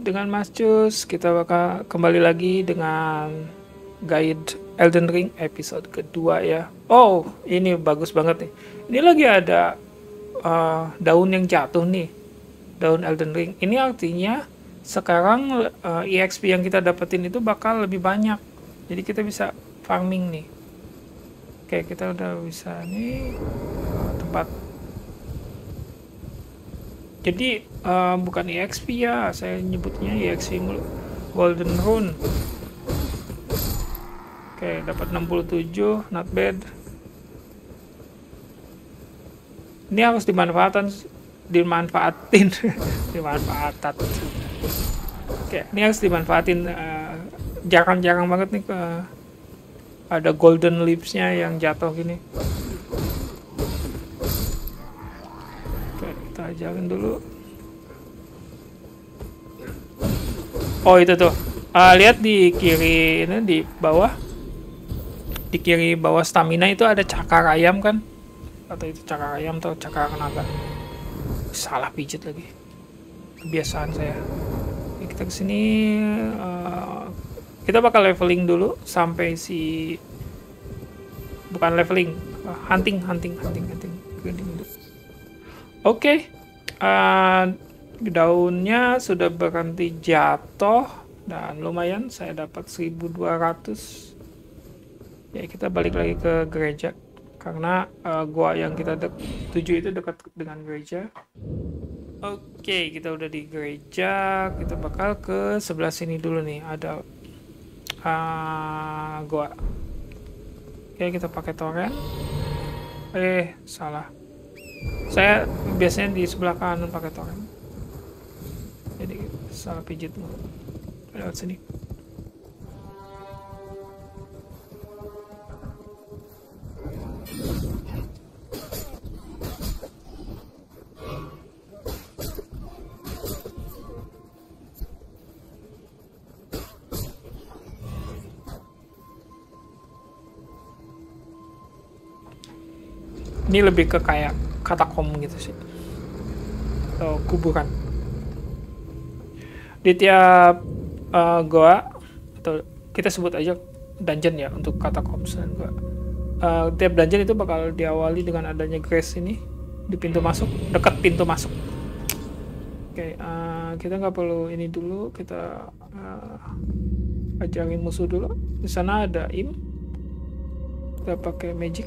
dengan Mas Cus. Kita bakal kembali lagi dengan guide Elden Ring episode kedua ya. Oh, ini bagus banget nih. Ini lagi ada daun yang jatuh nih. Daun Elden Ring. Ini artinya sekarang EXP yang kita dapetin itu bakal lebih banyak. Jadi kita bisa farming nih. Oke, kita udah bisa nih tempat. Jadi bukan EXP ya, saya nyebutnya EXP Golden Rune. Oke, dapat 67, not bad. Ini harus dimanfaatkan. Oke, ini harus dimanfaatin. Jarang-jarang banget nih ada golden leaves-nya yang jatuh gini. Kita ajarin dulu. Oh, itu tuh. Lihat di kiri ini, di bawah. Di kiri bawah stamina itu ada cakar ayam kan? Atau itu cakar ayam atau cakar naga? Salah pijit lagi. Kebiasaan saya. Oke, kita kesini. Kita bakal leveling dulu sampai si. Bukan leveling, hunting. Oke, daunnya sudah berhenti jatuh dan lumayan saya dapat 1200. Ya, kita balik lagi ke gereja karena gua yang kita tuju itu dekat dengan gereja. Oke, kita udah di gereja, kita bakal ke sebelah sini dulu nih, ada gua. Oke, kita pakai torrent. Salah. Saya biasanya di sebelah kanan pakai torrent. Jadi salah pijit mulu. Lewat sini. Ini lebih ke kayak katakom gitu sih, atau kuburan. Di tiap goa, atau kita sebut aja dungeon ya untuk katakoms dan goa. Tiap dungeon itu bakal diawali dengan adanya grace ini di pintu masuk, dekat pintu masuk. Oke, kita nggak perlu ini dulu, kita ajarin musuh dulu. Di sana ada im, kita pakai magic.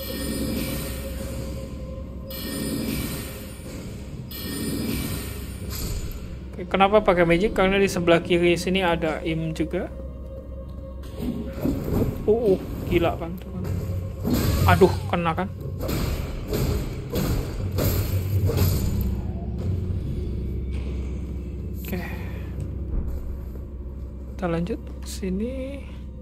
Kenapa pakai magic? Karena di sebelah kiri sini ada im juga. Gila kan? Aduh, kena kan? Oke. Kita lanjut ke sini.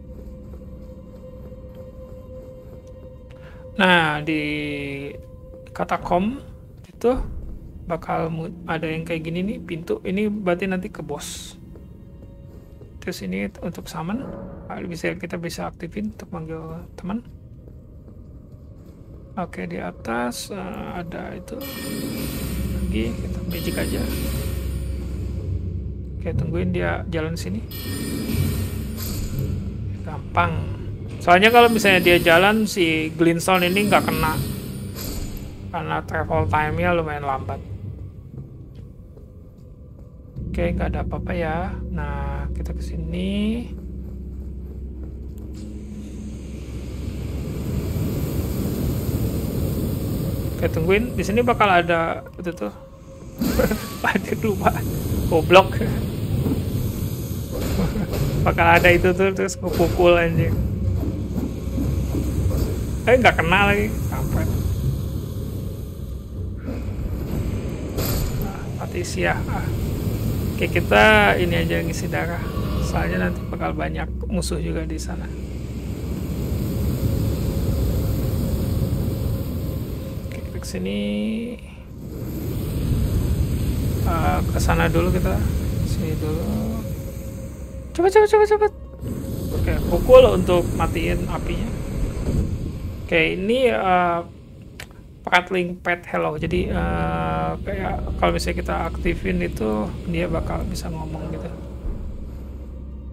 Nah, di katakom itu bakal ada yang kayak gini nih, pintu ini berarti nanti ke bos. Terus ini untuk summon, kita bisa aktifin untuk manggil teman. Oke, di atas ada itu lagi, kita magic aja. Oke, tungguin dia jalan sini. Gampang. Soalnya kalau misalnya dia jalan, si Glintstone ini nggak kena karena travel time-nya lumayan lambat. Oke, nggak ada apa-apa ya. Nah, kita kesini. Oke, tungguin. Di sini bakal ada itu tuh. Aduh, lupa. Goblok. Bakal ada itu tuh, terus ngepukul aja. Nggak kena lagi. Kampret. Nah, Patricia. Oke, kita ini aja ngisi darah. Soalnya nanti bakal banyak musuh juga di sana. Oke, kita kesini. Ke sana dulu kita. Sini dulu. Cepet. Oke, pukul untuk matiin apinya. Oke, ini Prattling Pet Hello. Jadi kayak kalau misalnya kita aktifin itu dia bakal bisa ngomong gitu.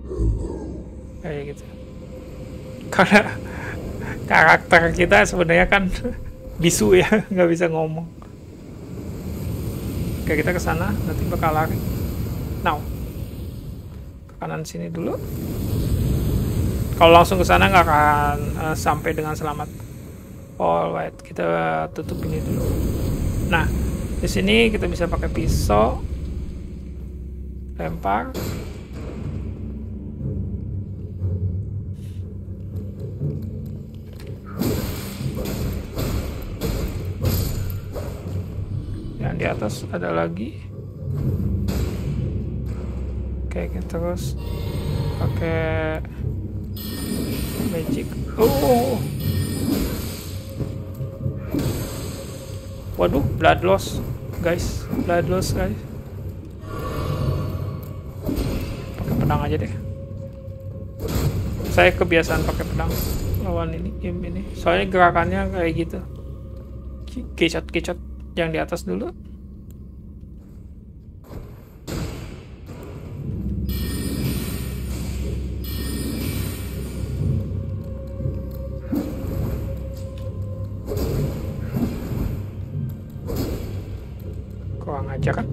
kayak gitu. Karena karakter kita sebenarnya kan bisu ya, nggak bisa ngomong. Oke, kita ke sana, nanti bakal lari. Now, ke kanan sini dulu. Kalau langsung ke sana nggak akan sampai dengan selamat. Alright, kita tutup ini dulu. Nah, di sini kita bisa pakai pisau, lempar. Yang di atas ada lagi. Oke, kita terus pakai magic. Oh, waduh, blood loss, guys. Blood loss, guys. Pakai pedang aja deh. Saya kebiasaan pakai pedang lawan ini, game ini. Soalnya gerakannya kayak gitu. Kecot-kecot yang di atas dulu. Kurang aja kan?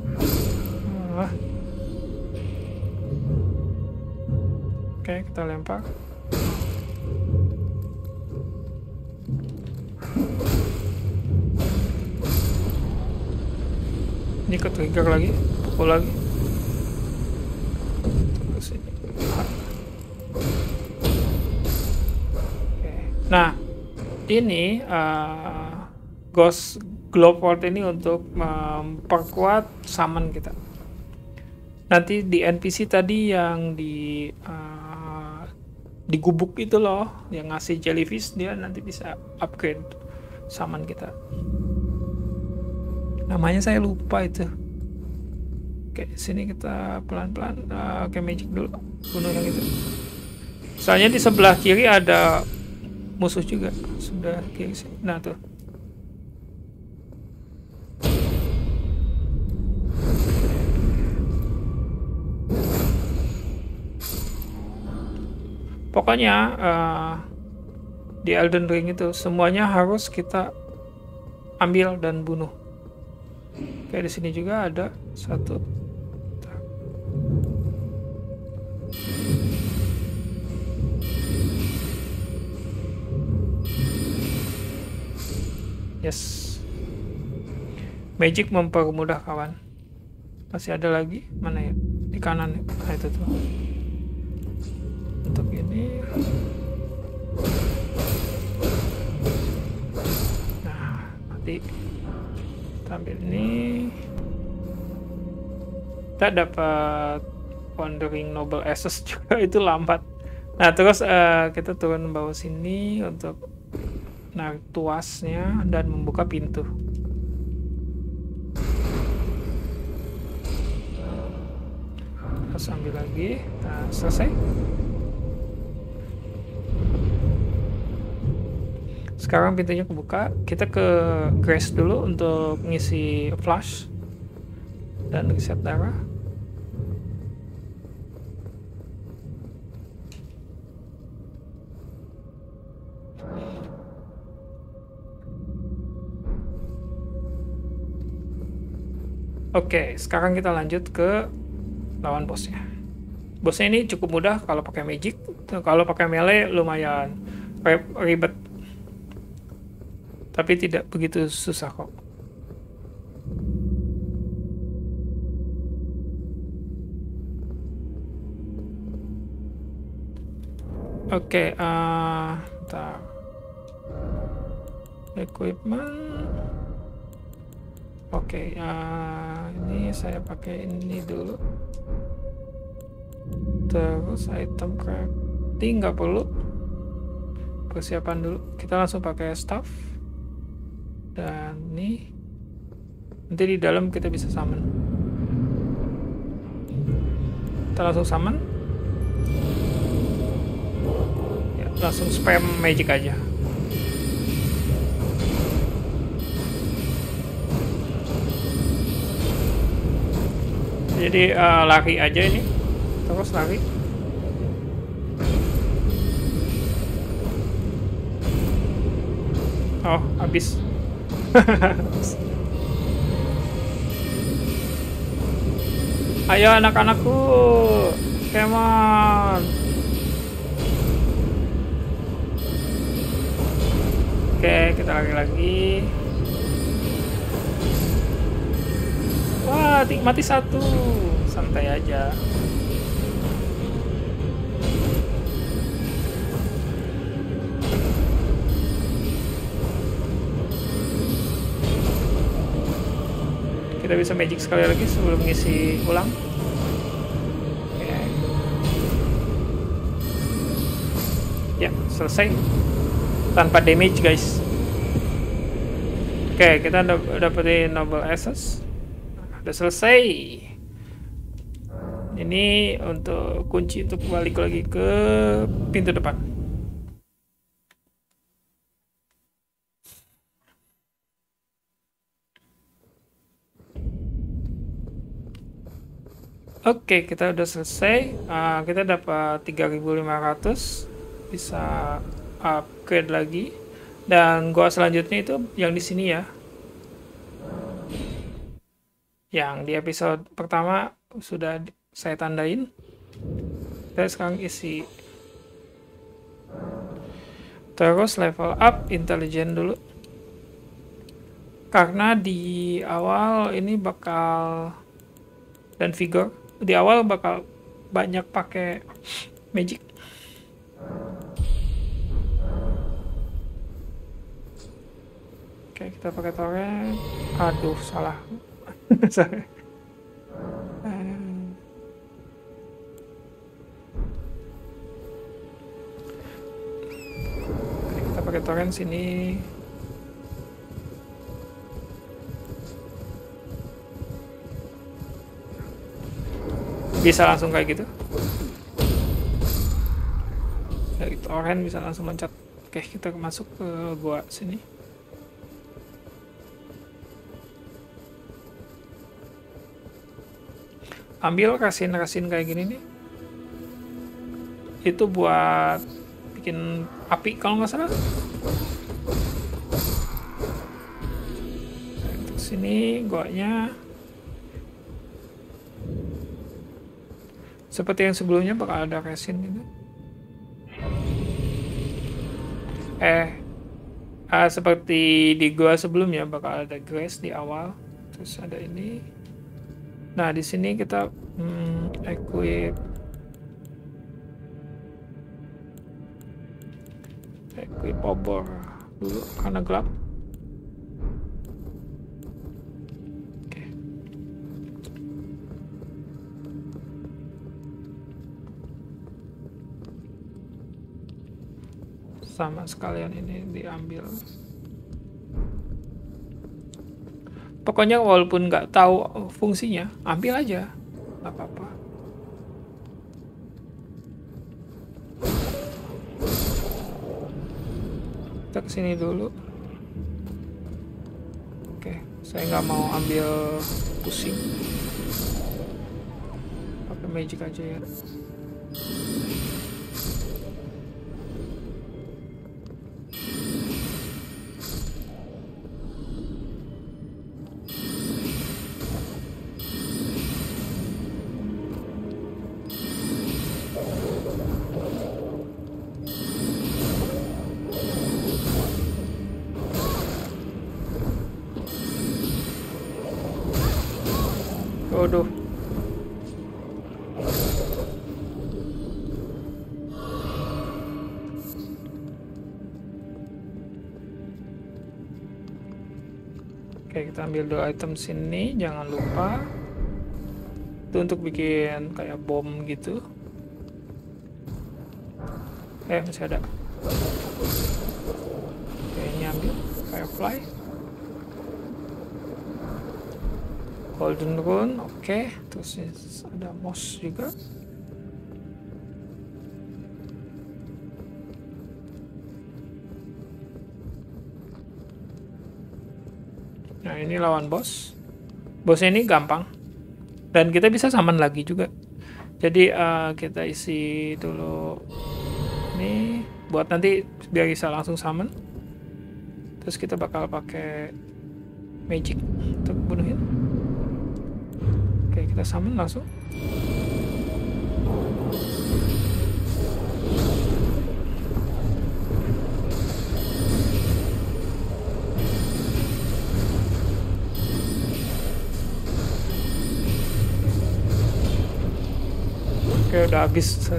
Oke, kita lempar. Ini ke trigger lagi, pukul lagi. Terus ini. Oke. Nah, ini Ghost Glowport ini untuk memperkuat summon kita. Nanti di NPC tadi yang di gubuk itu loh, yang ngasih jellyfish, dia nanti bisa upgrade summon kita. Namanya saya lupa itu. Oke, sini kita pelan-pelan oke, magic dulu, bunuh yang itu. Soalnya di sebelah kiri ada musuh juga, sebelah kiri sini. Nah tuh. Pokoknya di Elden Ring itu semuanya harus kita ambil dan bunuh. Kayak di sini juga ada satu. Yes. Magic mempermudah kawan. Masih ada lagi? Mana ya? Di kanan ya. Nah itu tuh. Untuk ini. Nah, mati. Ambil ini, kita dapat Wandering Noble Ashes juga, itu lambat. Nah terus kita turun bawah sini untuk narik tuasnya dan membuka pintu. Terus ambil lagi. Nah, selesai. Sekarang pintunya kebuka. Kita ke Grace dulu untuk ngisi flash dan reset darah. Oke, sekarang kita lanjut ke lawan bosnya. Bosnya ini cukup mudah kalau pakai magic. Kalau pakai melee lumayan ribet. Tapi tidak begitu susah kok. Oke, bentar. Equipment. Oke, ini saya pakai ini dulu. Terus item crafting nggak perlu. Persiapan dulu. Kita langsung pakai staff. Dan nih, nanti di dalam kita bisa summon. Kita langsung summon. Ya, langsung spam magic aja. Jadi lari aja ini, terus lari. Oh, habis. Ayo anak-anakku, come on. Oke, kita lagi. Wah, mati satu. Santai aja. Kita bisa magic sekali lagi sebelum ngisi ulang. Oke. Ya, selesai. Tanpa damage, guys. Oke, kita dapetin Noble Essence. Udah selesai. Ini untuk kunci untuk balik lagi ke pintu depan. Oke, kita udah selesai. Kita dapat 3.500, bisa upgrade lagi. Dan gua selanjutnya itu yang di sini ya. Yang di episode pertama sudah saya tandain. Kita sekarang isi. Terus level up intelligence dulu. Karena di awal ini bakal, dan figure di awal bakal banyak pakai magic. Oke, kita pakai torrent. Aduh, salah. Sorry. Oke, kita pakai torrent sini. Bisa langsung kayak gitu. Dari torrent bisa langsung loncat. Oke, kita masuk ke gua sini. Ambil resin-resin kayak gini nih. Itu buat bikin api kalau nggak salah. Untuk sini guanya seperti yang sebelumnya bakal ada resin gitu. Seperti di gua sebelumnya bakal ada grass di awal, terus ada ini. Nah, di sini kita equip obor dulu karena gelap. Oke. Sama sekalian ini diambil. Pokoknya walaupun nggak tahu fungsinya, ambil aja, nggak apa-apa. Kita kesini dulu. Oke, saya nggak mau ambil pusing. Pakai magic aja ya. Waduh. Oke, kita ambil 2 item sini, jangan lupa. Itu untuk bikin kayak bom gitu. Masih ada. Oke, ini ambil firefly. Golden rune, oke. Terus ada moss juga. Nah, ini lawan bos. Bosnya ini gampang. Dan kita bisa summon lagi juga. Jadi kita isi dulu ini buat nanti biar bisa langsung summon. Terus kita bakal pakai magic untuk bunuhin. Oke, kita summon langsung. Oke, udah habis.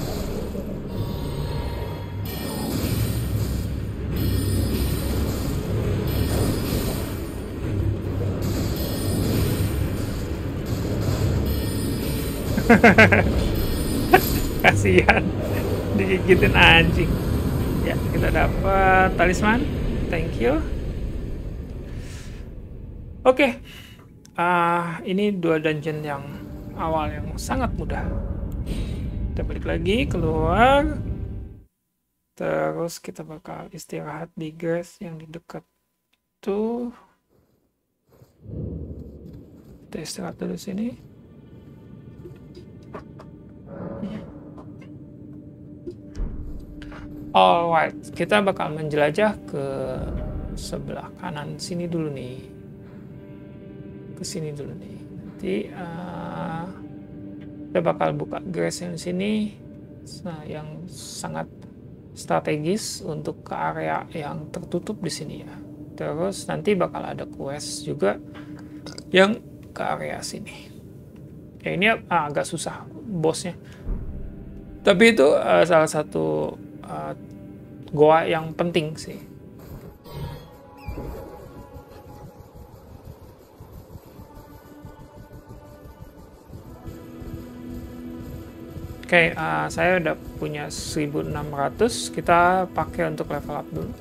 Kasihan digigitin anjing. Ya, kita dapat talisman. Thank you. Oke. Ini 2 dungeon yang awal yang sangat mudah. Kita balik lagi keluar. Terus kita bakal istirahat di grass yang di dekat tuh. Kita istirahat dulu sini. Alright, kita bakal menjelajah ke sebelah kanan sini dulu nih. Ke sini dulu nih. Nanti kita bakal buka grass yang sini, yang sangat strategis untuk ke area yang tertutup di sini ya. Terus nanti bakal ada quest juga yang ke area sini. Ya ini agak susah bosnya. Tapi itu salah satu goa yang penting sih. Oke, saya udah punya 1600. Kita pakai untuk level up dulu.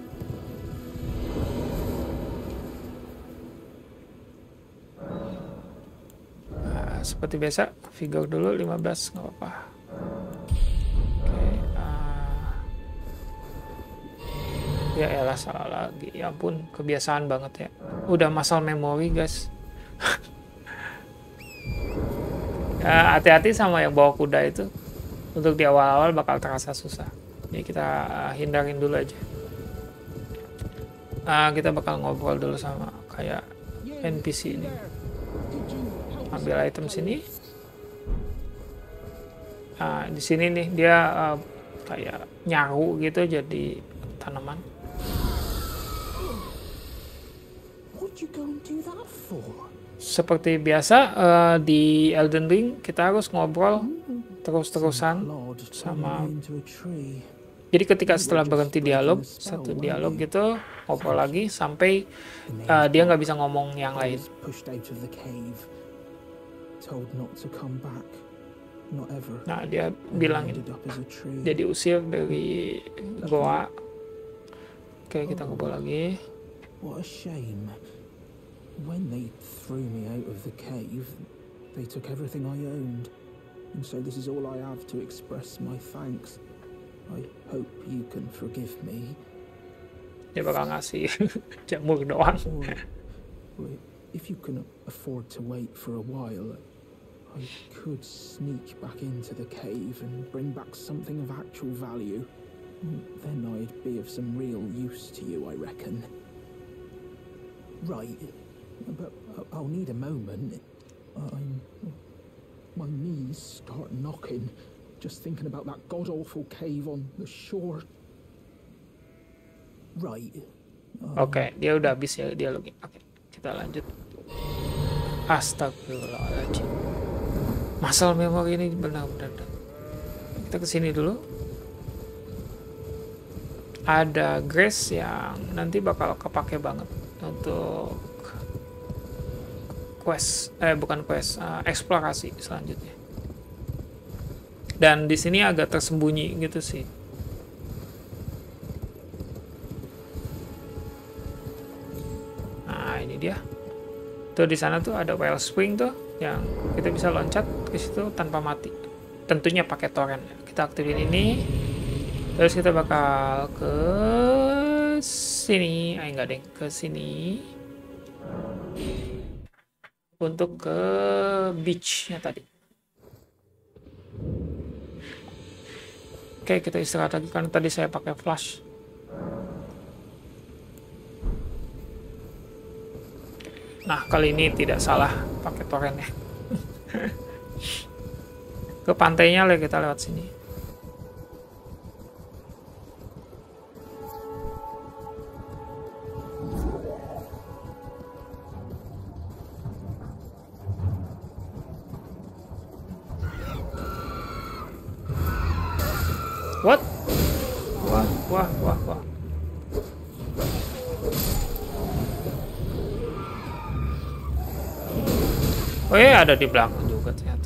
Seperti biasa, figure dulu 15, nggak apa-apa. Oke, ya elah salah lagi. Ya ampun, kebiasaan banget ya. Udah muscle memory guys. Hati-hati sama yang bawa kuda itu. Untuk di awal-awal bakal terasa susah. Jadi kita hindarin dulu aja. Kita bakal ngobrol dulu sama kayak NPC ini. Ambil item sini. Di sini nih dia kayak nyaru gitu jadi tanaman. Seperti biasa di Elden Ring kita harus ngobrol terus-terusan sama. Jadi ketika setelah berhenti dialog, satu dialog gitu, ngobrol lagi sampai dia nggak bisa ngomong yang lain. Nah, dia bilangin dia diusir dari goa. Oke, kita ngobrol lagi. What a shame. When they threw me out of the cave, they took everything I owned. And so this is all I have to express my thanks. I hope you can forgive me. Dia bakal ngasih jamur doang. Or if you can afford to wait for a while, I could sneak back into the cave and bring back something of actual value. Then I'd be of some real use to you, I reckon. Right, but I'll need a moment. My knees start knocking just thinking about that god-awful cave on the shore. Right. Oke, dia udah habis ya dialognya. Oke, kita lanjut. Astagfirullahaladzim. Muscle memory ini benar-benar. Kita kesini dulu. Ada grace yang nanti bakal kepake banget untuk quest, bukan quest, eksplorasi selanjutnya. Dan di sini agak tersembunyi gitu sih. Nah, ini dia. Tuh di sana tuh ada wellspring tuh yang kita bisa loncat ke situ tanpa mati. Tentunya pakai torrent. Kita aktifin ini. Terus kita bakal ke sini. Enggak deh, ke sini. Untuk ke beach-nya tadi. Oke, kita istirahat lagi karena tadi saya pakai flash. Nah, kali ini tidak salah pakai torrentnya. Ke pantainya lah, kita lewat sini. What? Wah, wah, wah, wah. Oh iya, ada di belakang juga ternyata.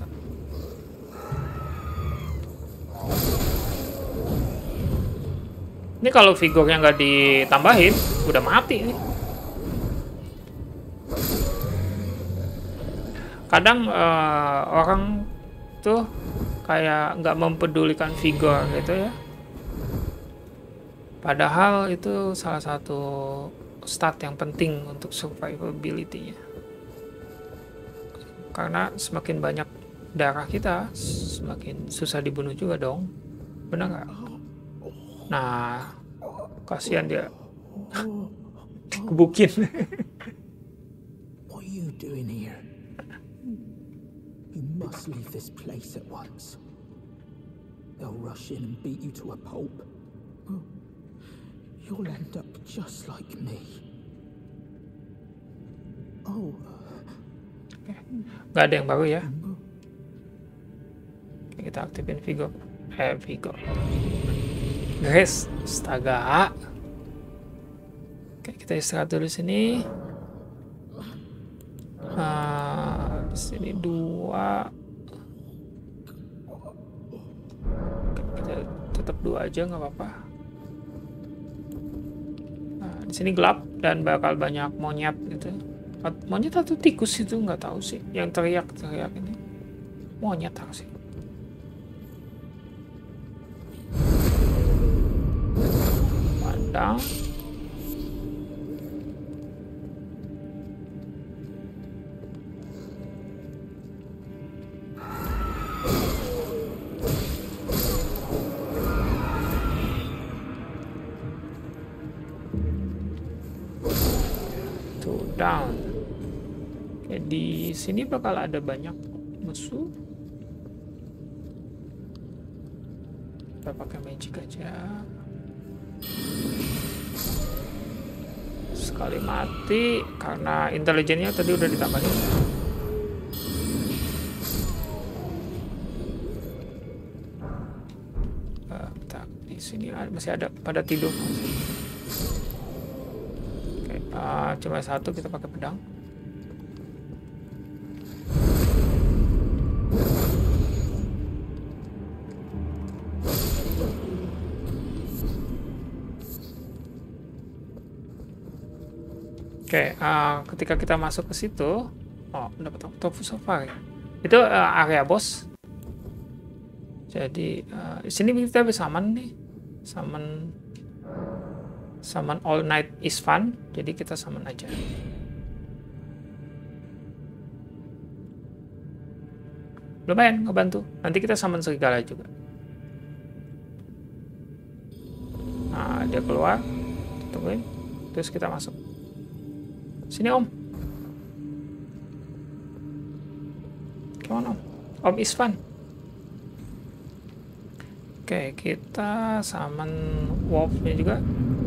Ini kalau figurnya nggak ditambahin, udah mati nih. Kadang orang tuh kayak nggak mempedulikan figur gitu ya. Padahal itu salah satu stat yang penting untuk survivability-nya. Karena semakin banyak darah kita, semakin susah dibunuh juga dong. Benar nggak? Nah, kasihan dia. Dikebukin. What are you doing here? You must leave this place at once. They'll rush in and beat you to a pulp. You'll end up just like me. Oh. Nggak ada yang baru ya. Oke, kita aktifin Vigo. Vigo. Grace, astaga. Oke, kita istirahat dulu sini. Di sini 2. Kita tetap 2 aja, nggak apa-apa. Nah, di sini gelap dan bakal banyak monyet gitu. Monyet atau tikus itu nggak tahu sih. Yang teriak-teriak ini monyet harusnya. Pandang. Down. Oke, di sini bakal ada banyak musuh. Kita pakai magic aja. Sekali mati karena intelijennya tadi udah ditambahin. Di sini masih ada pada tidur. Cuma 1, kita pakai pedang. Oke, ketika kita masuk ke situ, dapat tofu safari. Itu area bos. Jadi di sini kita bisa summon nih, summon all night is fun, jadi kita summon aja. Lumayan ngebantu. Nanti kita summon serigala juga. Nah, dia keluar, tungguin, terus kita masuk. Sini om. Come on om. Om is fun. Oke, kita summon wolf-nya juga.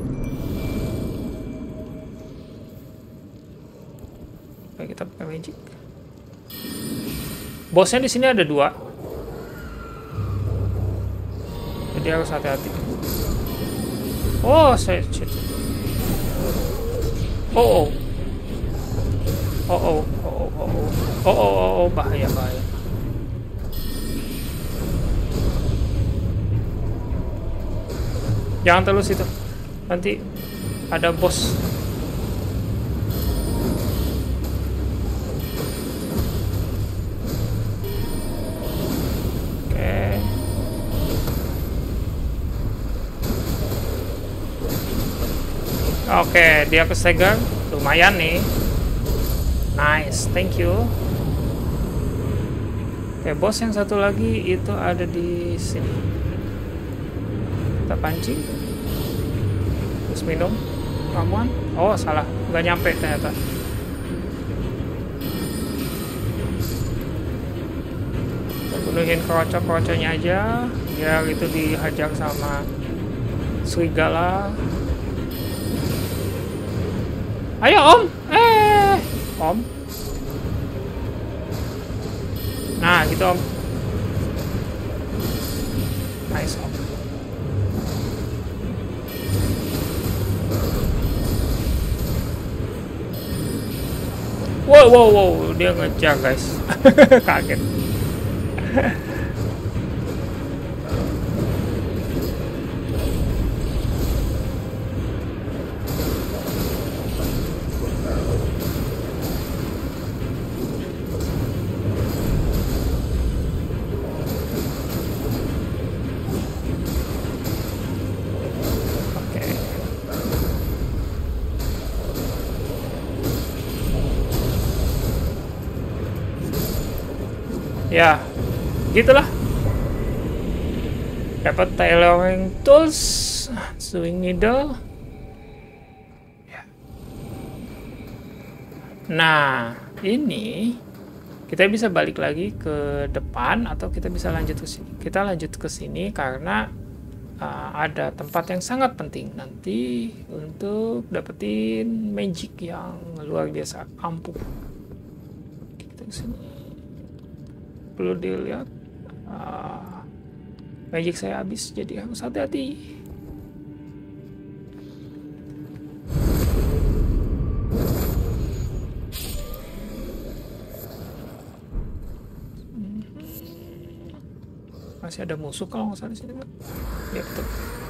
Oke, kita pakai magic. Bosnya di sini ada 2. Jadi harus hati-hati. Oh, shit. Bahaya. Jangan terlalu situ. Nanti ada bos. Oke, dia ke stagger. Lumayan nih. Nice, thank you. Oke, bos yang satu lagi itu ada di sini. Kita pancing. Terus minum ramuan. Oh, salah. Nggak nyampe ternyata. Penuhin kerocok-kerocoknya aja biar itu dihajar sama serigala. Ayo Om. Om. Nah gitu Om. Nice Om. Wow, dia ngejar guys. Kaget. Ya, gitulah. Dapat tailoring tools, sewing needle. Ya. Nah, ini kita bisa balik lagi ke depan atau kita bisa lanjut ke sini. Kita lanjut ke sini karena ada tempat yang sangat penting nanti untuk dapetin magic yang luar biasa ampuh. Kita ke sini. Perlu dilihat, magic saya habis, jadi harus hati-hati. Masih ada musuh kalau nggak salah di sini, kan? Ya betul.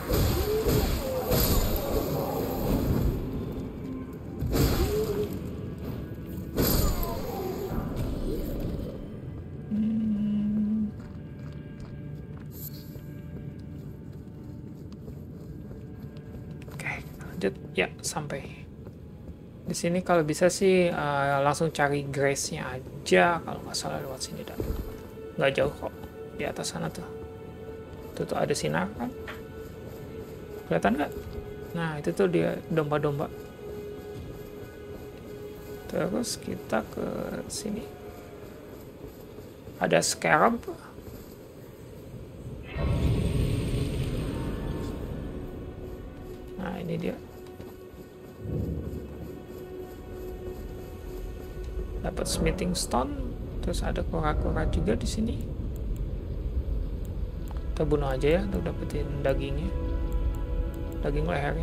Ya, sampai di sini. Kalau bisa sih langsung cari grace-nya aja kalau nggak salah lewat sini, dan nggak jauh kok di atas sana tuh. Tuh ada sinar kan, kelihatan nggak? Nah itu tuh dia domba-domba. Terus kita ke sini, ada scarab. Nah ini dia. Dapat smithing stone, terus ada kora-kora juga di sini. Kita bunuh aja ya untuk dapetin dagingnya, daging lehernya.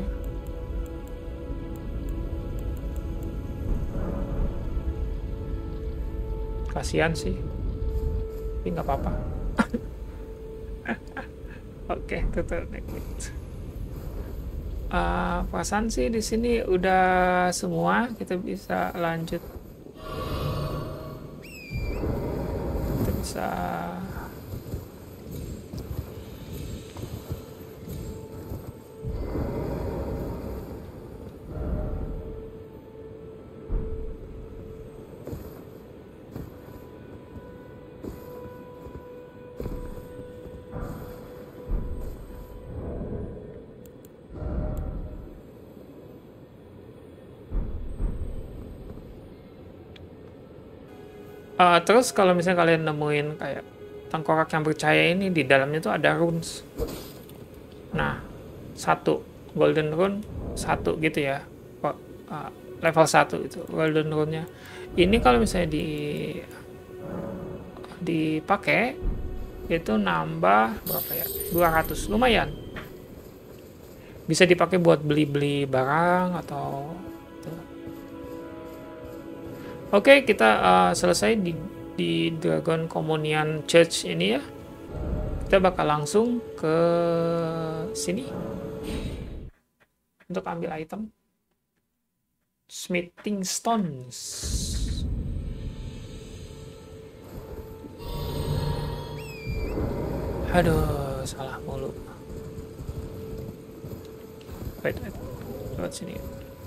Kasihan sih, tapi nggak apa-apa. Oke, tutup next. Perasaan sih di sini udah semua. Kita bisa lanjut. Kita bisa terus kalau misalnya kalian nemuin kayak tengkorak yang percaya ini, di dalamnya tuh ada runes. Nah, 1 golden rune 1 gitu ya. Level 1 itu golden rune-nya. Ini kalau misalnya dipakai itu nambah berapa ya? 200, lumayan. Bisa dipakai buat beli-beli barang atau Oke, kita selesai di Dragon Communion Church ini ya. Kita bakal langsung ke sini untuk ambil item smithing stones. Aduh, salah mulu. Wait. Lewat sini.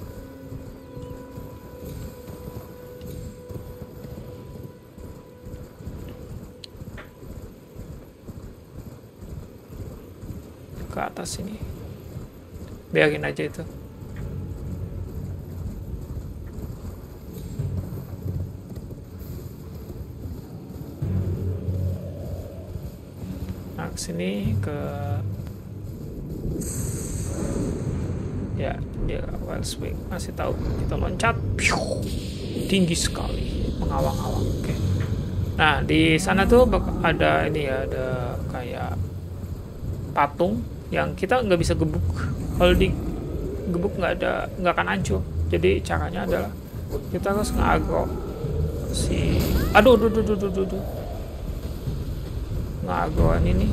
Ke atas sini, biarin aja itu. Nah, kesini ke ya dia Wellspring masih tahu kita loncat, tinggi sekali, mengawang-awang. Oke. Nah di sana tuh ada ini ya, ada kayak patung yang kita nggak bisa gebuk. Kalau digebuk nggak akan hancur. Jadi caranya adalah kita harus ngagro si, aduh, ngagroan ini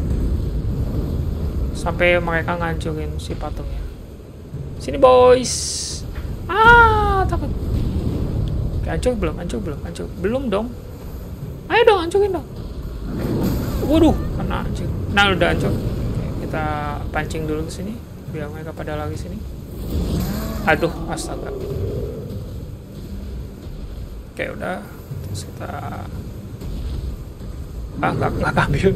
sampai mereka ngancurin si patungnya. Sini boys. Takut. Hancur belum? Belum dong. Ayo dong, hancurin dong. Waduh, kena hancur. Nah, udah hancur. Oke, kita pancing dulu ke sini biar mereka pada lagi sini. Aduh, astaga. Oke, udah. Terus kita nggak ambil.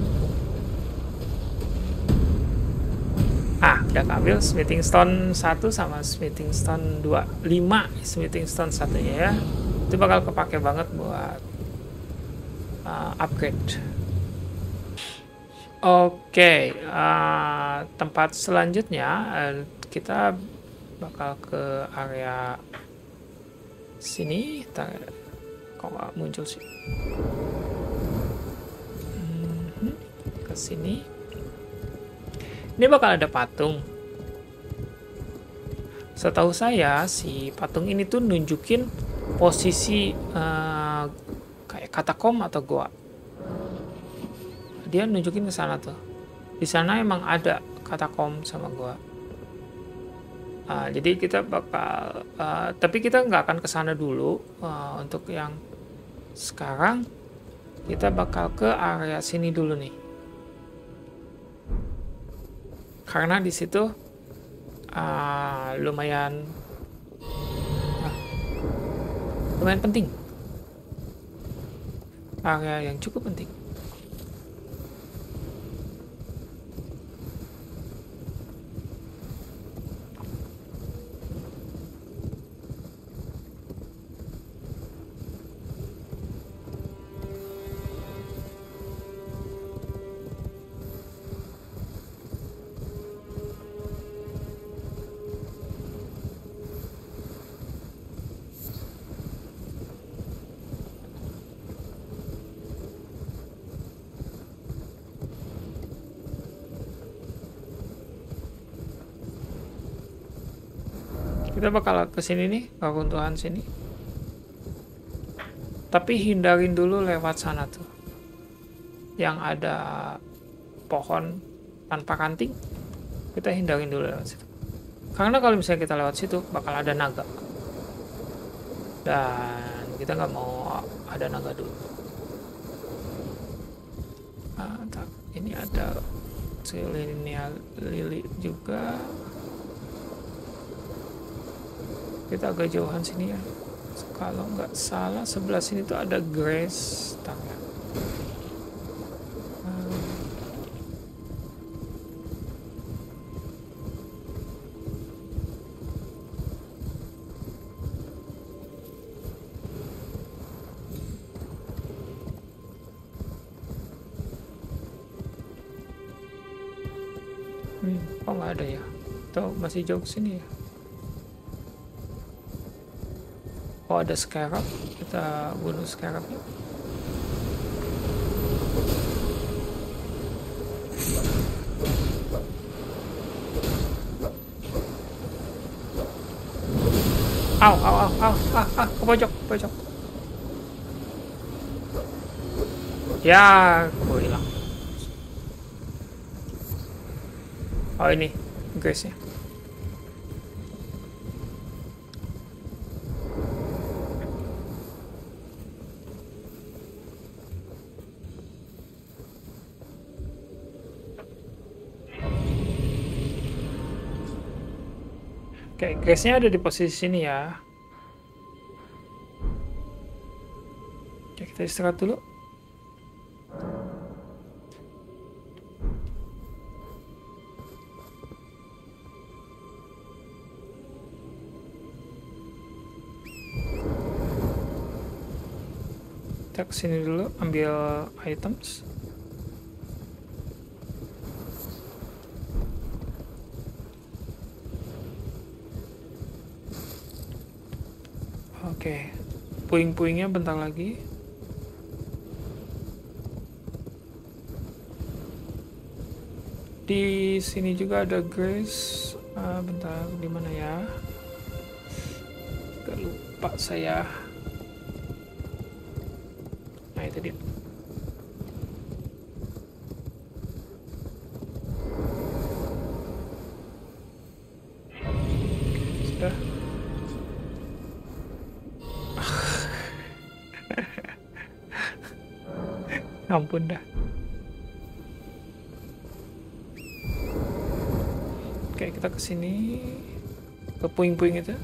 Udah ambil smithing stone 1 sama smithing stone 2. 5 smithing stone satunya ya. Itu bakal kepake banget buat upgrade. Oke, tempat selanjutnya kita bakal ke area sini. Kok nggak muncul sih? Ke sini. Ini bakal ada patung. Setahu saya si patung ini tuh nunjukin posisi kayak katakom atau goa. Dia nunjukin ke sana tuh. Di sana emang ada katakom sama goa. Jadi kita bakal, tapi kita nggak akan ke sana dulu. Untuk yang sekarang kita bakal ke area sini dulu nih. Karena di situ lumayan penting, area yang cukup penting. Kita bakal ke sini nih, ke runtuhan sini. Tapi hindarin dulu lewat sana tuh. Yang ada pohon tanpa ranting. Kita hindarin dulu lewat situ. Karena kalau misalnya kita lewat situ, bakal ada naga. Dan kita nggak mau ada naga dulu. Ini ada Trillinia Lily juga. Kita agak jauhan sini ya. Kalau nggak salah sebelah sini tuh ada Grace Tangga. Kok nggak ada ya? Atau masih jauh sini ya? Oh, ada scarab. Kita bunuh scarabnya. Ke pojok. Ya, gue hilang. Oh, ini Grace-nya. Oke, Grace-nya ada di posisi sini ya. Oke, kita istirahat dulu. Kita kesini dulu, ambil items. Oke, puing-puingnya bentar lagi. Di sini juga ada Grace. Bentar, di mana ya? Gak lupa saya. Nah, itu dia. Sudah. Ampun dah. Oke, kita ke sini, ke puing-puing itu.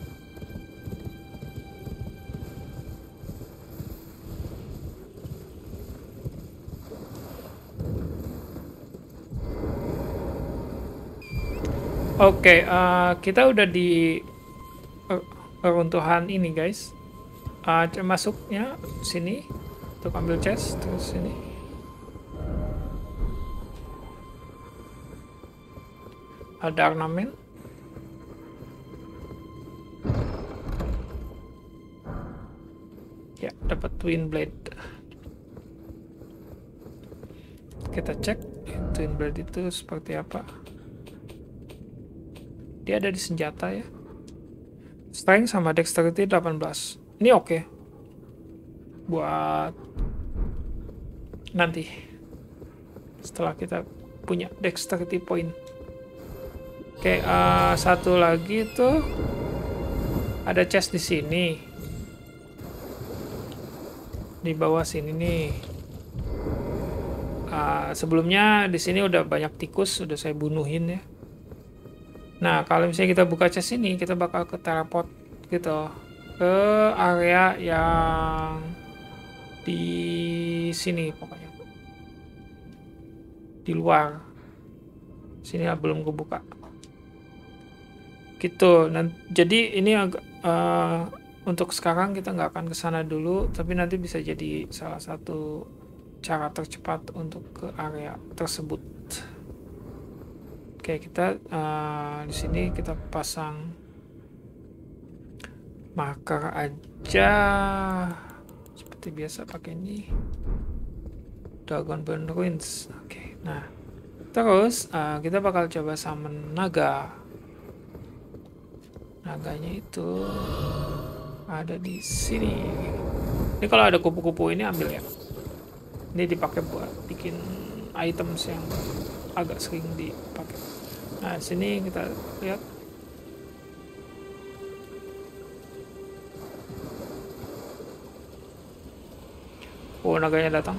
Oke, kita udah di reruntuhan ini, guys. Masuknya sini untuk ambil chest, terus sini. Ada ornamen. Ya, dapat twin blade. Kita cek twin blade itu seperti apa. Dia ada di senjata ya. Strength sama dexterity 18. Ini oke. Buat nanti. Setelah kita punya dexterity point. Oke, satu lagi tuh ada chest di sini. Di bawah sini nih. Sebelumnya di sini udah banyak tikus, udah saya bunuhin ya. Nah, kalau misalnya kita buka chest ini, kita bakal ke teleport gitu ke area yang di sini pokoknya. Di luar. Sini belum kebuka. Gitu. Jadi ini agak untuk sekarang kita nggak akan ke sana dulu, tapi nanti bisa jadi salah satu cara tercepat untuk ke area tersebut. Oke, kita di sini kita pasang marker aja seperti biasa pakai ini Dragonborn Ruins. Oke, nah terus kita bakal coba summon naga. Naganya itu ada di sini. Ini kalau ada kupu-kupu ini ambil ya. Ini dipakai buat bikin items yang agak sering dipakai. Nah, sini kita lihat. Oh, naganya datang.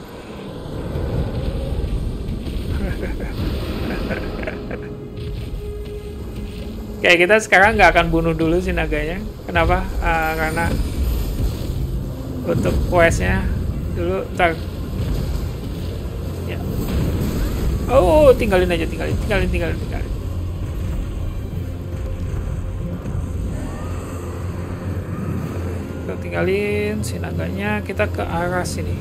Oke, kita sekarang nggak akan bunuh dulu si naganya. Kenapa? Karena untuk questnya dulu ntar. Ya. Oh, tinggalin aja, tinggalin. Kita tinggalin si naganya, kita ke arah sini.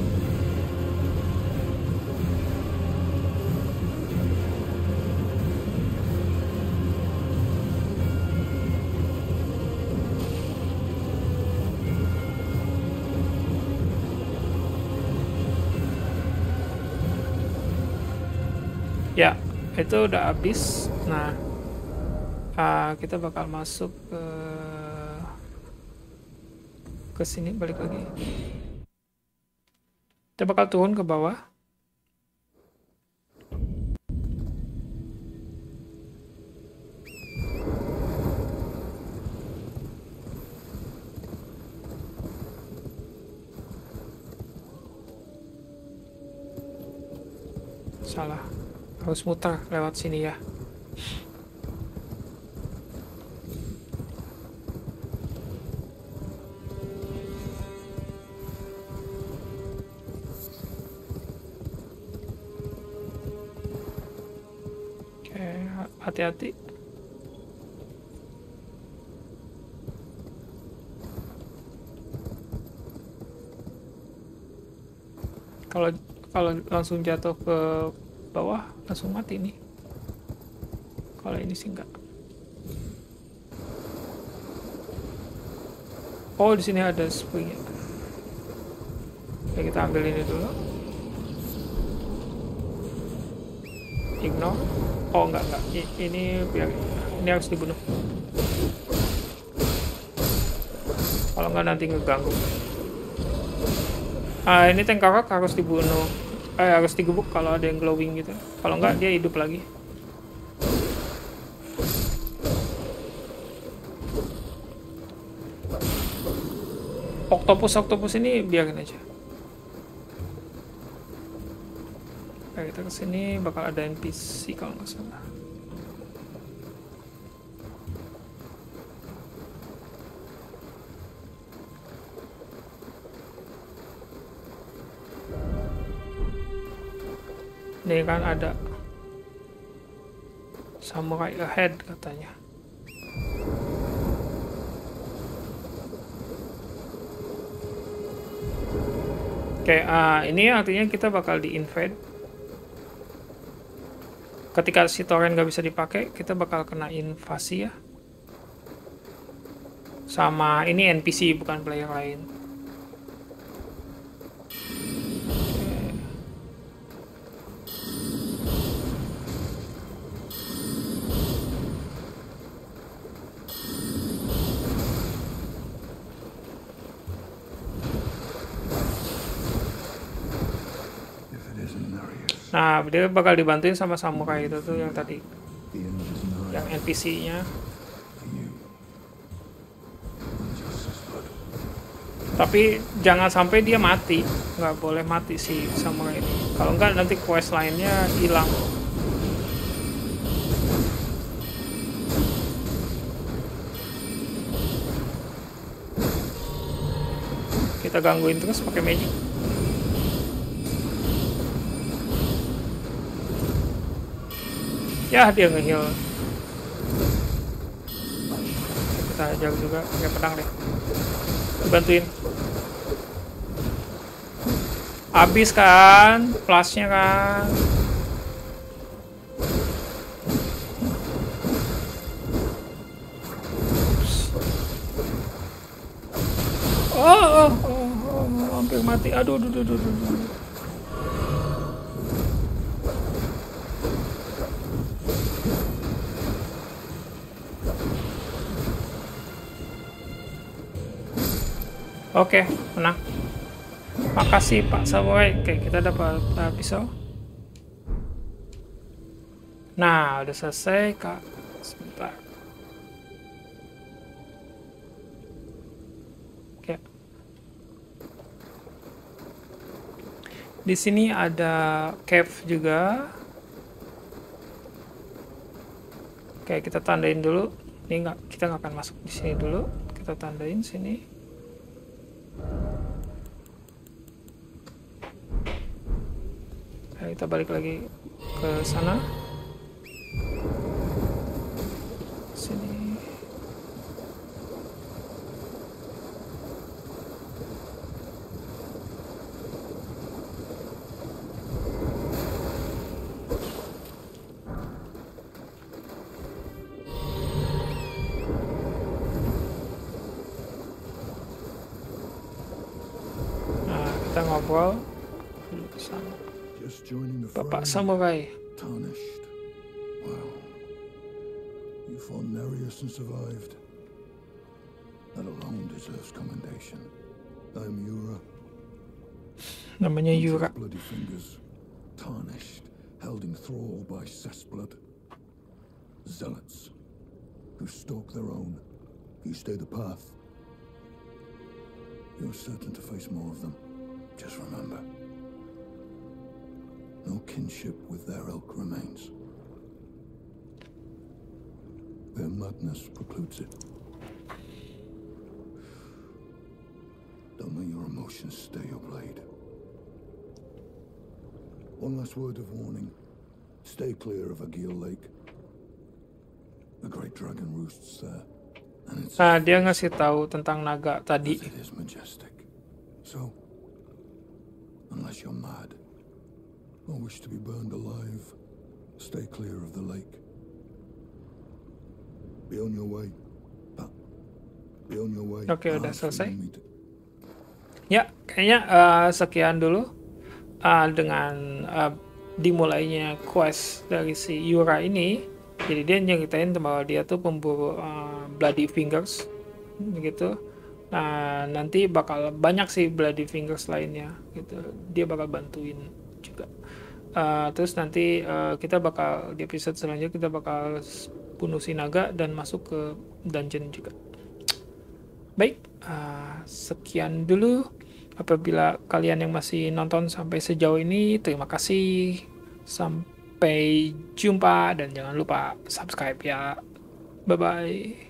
Ya, itu udah habis. Nah, kita bakal masuk ke sini, balik lagi. Kita bakal turun ke bawah. Salah. Harus muter lewat sini ya. Oke, hati-hati. Kalau langsung jatuh ke bawah langsung mati nih. Kalau ini sih enggak. Oh, di sini ada spring. Oke, kita ambil ini dulu. Ignore. Oh, enggak. Ini biar ini harus dibunuh. Kalau enggak nanti ngeganggu. Ini tengkorak harus dibunuh. Harus digebuk kalau ada yang glowing gitu. Kalau enggak dia hidup lagi. Oktopus ini biarin aja. Oke, kita kesini bakal ada NPC kalau nggak salah. Ini kan ada samurai ahead katanya. Oke, ini artinya kita bakal di-invade. Ketika si torrent nggak bisa dipakai, kita bakal kena invasi ya. Sama ini NPC bukan player lain. Nah, dia bakal dibantuin sama samurai itu tuh yang tadi, yang NPC-nya. Tapi jangan sampai dia mati, nggak boleh mati si samurai ini. Kalau nggak nanti quest lainnya hilang. Kita gangguin terus pakai magic. Ya, dia nge-heal. Kita ajar juga pakai pedang deh. Dibantuin. Habis kan plusnya kan. Oh, hampir mati. Aduh. Oke, menang. Makasih Pak Samurai. Oke, kita dapat pisau. Nah, udah selesai Kak. Sebentar. Oke. Di sini ada cave juga. Oke, kita tandain dulu. Ini kita nggak akan masuk di sini dulu. Kita tandain sini. Kita balik lagi ke sana. Sini. Nah, kita ngobrol ke sana. Bapak Samurai. Tarnished. Wow. You fought Nereus and survived. That alone deserves commendation. I am Yura. Namanya Yura. Bloody fingers. Tarnished. Held in thrall by Cessblood. Zealots. Who stalk their own. You stay the path. You're certain to face more of them. Just remember. No kinship with their ilk remains. Their madness precludes it. Don't let your emotions stay your blade. One last word of warning. Stay clear of Agil Lake. A great dragon roosts there. And it's Dia ngasih tahu tentang naga tadi. it is majestic. So, unless you're mad, or wish to be burned alive, stay clear of the lake. Be on your way, but Be on your way. Oke, udah Hard for selesai. you to- Ya, kayaknya sekian dulu dengan dimulainya quest dari si Yura ini. Jadi dia nyeritain bahwa dia tuh pemburu Bloody Fingers gitu. Nah, nanti bakal banyak sih Bloody Fingers lainnya gitu. Dia bakal bantuin juga. Terus nanti kita bakal di episode selanjutnya kita bakal bunuh si naga dan masuk ke dungeon juga. Baik, sekian dulu. Apabila kalian yang masih nonton sampai sejauh ini, terima kasih. Sampai jumpa dan jangan lupa subscribe ya. Bye-bye.